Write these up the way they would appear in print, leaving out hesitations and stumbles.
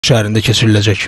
şəhərində keçiriləcək.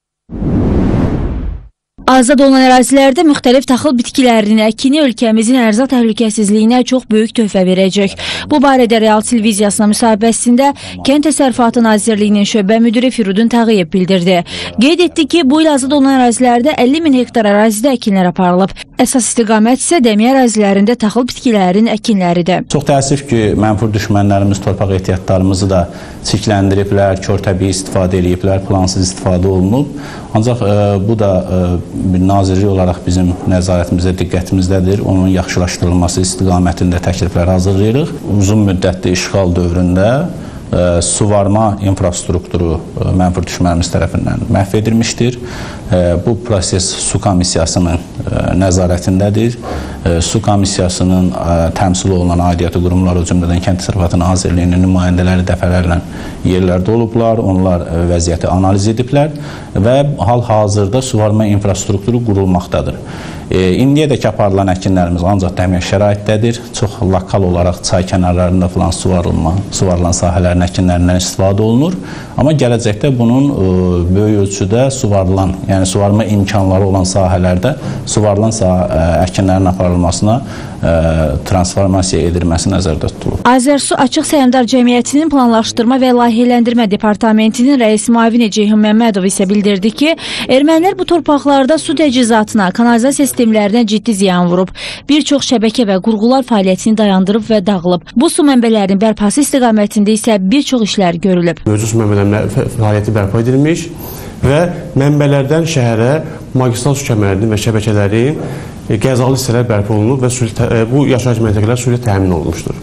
Azad olunan ərazilərdə müxtəlif taxıl bitkilərinin əkini ölkəmizin ərzaq təhlükəsizliyinə çox böyük töhfə verəcək. Bu barədə Real televiziyasına müsahibəsində Kənd Təsərrüfatı Nazirliyinin şöbə müdiri Firudun Tağıyev bildirdi. Qeyd etdi ki, bu il azad olunan ərazilərdə 50 min hektar ərazidə əkinlər aparılıb. Əsas istiqamət isə dəmiyə ərazilərində taxıl bitkilərinin əkinləridir. Çox təəssüf ki, mənfur düşmənlərimiz torpaq ehtiyatlarımızı da çirkləndiriblər, kör təbii istifadə ediblər, plansız istifadə olunub. Ancaq bu da bir nazirlik olaraq bizim nəzarətimizdə, diqqətimizdədir. Onun yaxşılaşdırılması istiqamətində təkliflər hazırlayırıq. Uzun müddətli işğal dövründə suvarma infrastrukturu mənfur düşmənimiz tərəfindən məhv edilmişdir. Bu proses su komissiyasının nəzarətindədir. Su komissiyasının təmsil olunan aidiyyatı qurumları, o cümlədən Kənd Təsərrüfatı Nazirliyinin nümayəndələri dəfələrlə yerlərdə olublar, onlar vəziyyəti analiz ediblər və hal-hazırda suvarma infrastrukturu qurulmaqdadır. İndiyədək aparılan əkinlərimiz ancaq dəmiyə şəraitdədir. Çox lokal olaraq çay kənarlarında falan suvarılan sahələrin əkinlərindən istifadə olunur. Amma gələcəkdə bunun böyük ölçüdə suvarılan, yəni suvarma imkanları olan sahələrdə suvarılan əkinlərin aparılmasına transformasiya edilməsi nəzərdə tutulur. Azərsu Açıq Səhmdar Cəmiyyətinin Planlaşdırma və Layihələndirmə Departamentinin rəis müavini Ceyhun Məmmədov isə bildirdi ki, ermənilər bu torpaqlarda su təcizatına, kanalizasiya sistemlərinə ciddi ziyan vurub. Bir çox şəbəkə və qurğular fəaliyyətini dayandırıb və dağılıb. Bu su mənbələrinin bərpası istiqamətində isə bir çox işlər görülüb. Mövcud su mənbələrinin fəaliyyəti bərpa edilmiş və mənbələrdən şəhərə magistral su kəmərinin və şəbəkələrin qəzalı hissələr bərpa olunub və bu yaşayış məntəqələri su ilə təmin olunmuşdur.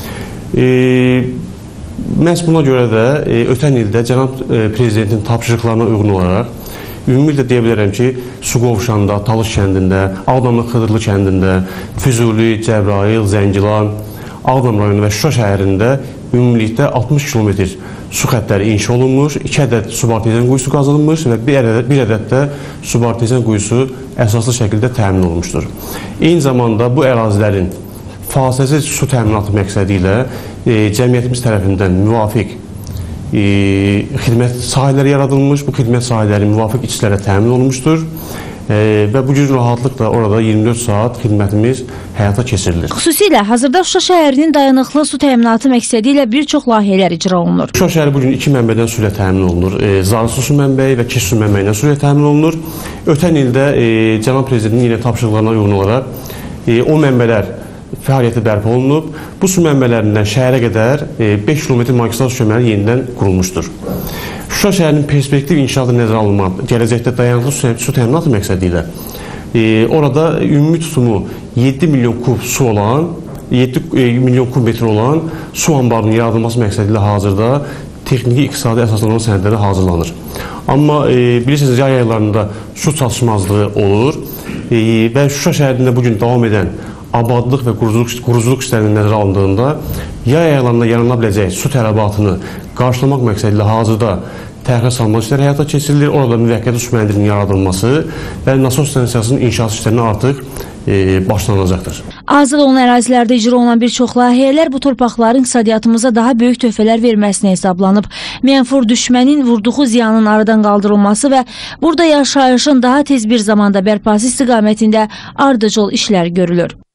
Məhz buna görə də ötən ildə Cənab Prezidentin tapşırıqlarına uyğun olaraq ümumiyyətlə deyə bilərəm ki, Suqovuşanda, Talış kəndində, Ağdamlı Xıdırlı kəndində, Füzuli, Cəbrayıl, Zəngilan, Ağdam rayonu və Şuşa şəhərində ümumilikdə 60 kilometr su xəttləri inşa olunmuş, 2 ədəd subartezian quyusu qazılmış və bir ədəd də subartezian quyusu əsaslı şəkildə təmin olunmuşdur. Eyni zamanda bu ərazilərin fasiləsiz su təminatı məqsədi ilə cəmiyyətimiz tərəfindən müvafiq xidmət sahələri yaradılmış, bu xidmət sahələri müvafiq işçilərə təmin olunmuşdur və bu cür rahatlıqla orada 24 saat xidmətimiz həyata keçirilir. Xüsusilə hazırda Şuşa şəhərinin dayanıqlı su təminatı məqsədi ilə bir çox layihələr icra olunur. Şuşa şəhəri bugün 2 mənbədən su ilə təmin olunur. Zarısı su mənbəyi və Keş su mənbəyindən su ilə təmin olunur. Ötən ildə Cənab Prezidentin yenə tapşırıqlarına uyğun olaraq o mənbələr fəaliyyəti bərpa olunub. Bu su mənbələrindən şəhərə qədər 5 km magistral su kəməri yenidən qurulmuşdur. Şuşa şəhərinin perspektiv inkişafı nəzərə alınmaq, gələcəkdə dayanıqlı su təminatı məqsədi ilə orada ümumi tutumu 7 milyon kub su olan, 7 milyon kub metr olan su anbarının yaradılması məqsədi ilə hazırda texniki iqtisadi əsaslanma sənədləri hazırlanır. Amma bilirsiniz, yay aylarında su çatışmazlığı olur və Şuşa şəhərində bugün davam edən abadlıq və quruculuq işlərinin nəzərə alındığında yay aylarında yarana biləcək su tələbatını qarşılamaq məqsədi ilə hazırda təxirə salma işləri həyata keçirilir. Orada müvəqqəti su məndirinin yaradılması və nasos stansiyasının inşaat işlərinə artıq başlanacaqdır. Azad olunan ərazilərdə icra olunan bir çox layihələr bu torpaqların iqtisadiyyatımıza daha böyük töhfələr verməsinə hesablanıb. Mənfur düşmənin vurduğu ziyanın aradan qaldırılması və burada yaşayışın daha tez bir zamanda bərpası istiqamətində ardıcıl işlər görülür.